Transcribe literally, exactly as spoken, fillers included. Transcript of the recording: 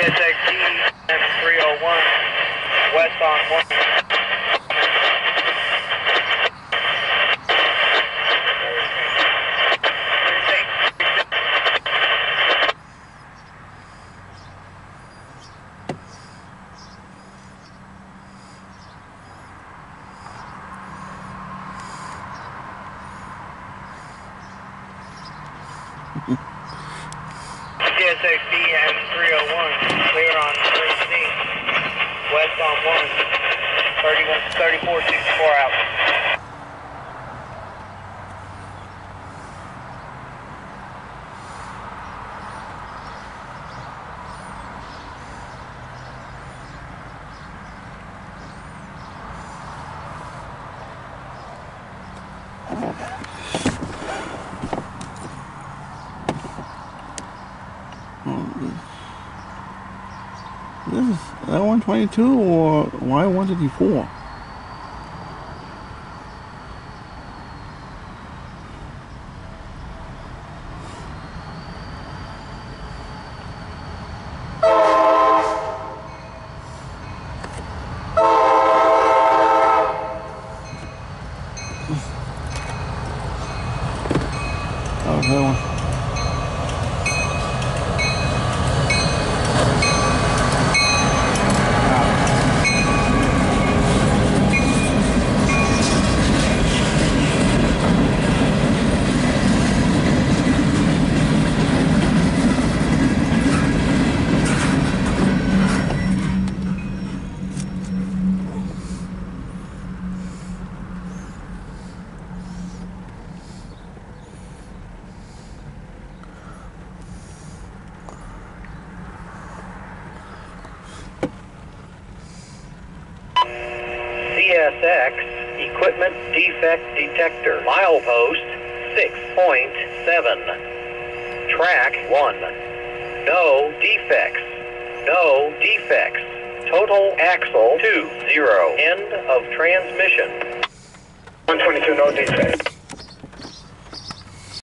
S X L three oh one, westbound one. C S X L three oh one, clear on thirteen, westbound one, thirty-one, thirty-four sixty-four out. This is L one twenty-two or Y one fifty-four? Oh, that one. C S X Equipment Defect Detector, milepost six point seven, track one, no defects, no defects, total axle two zero, end of transmission. one twenty-two, no defects.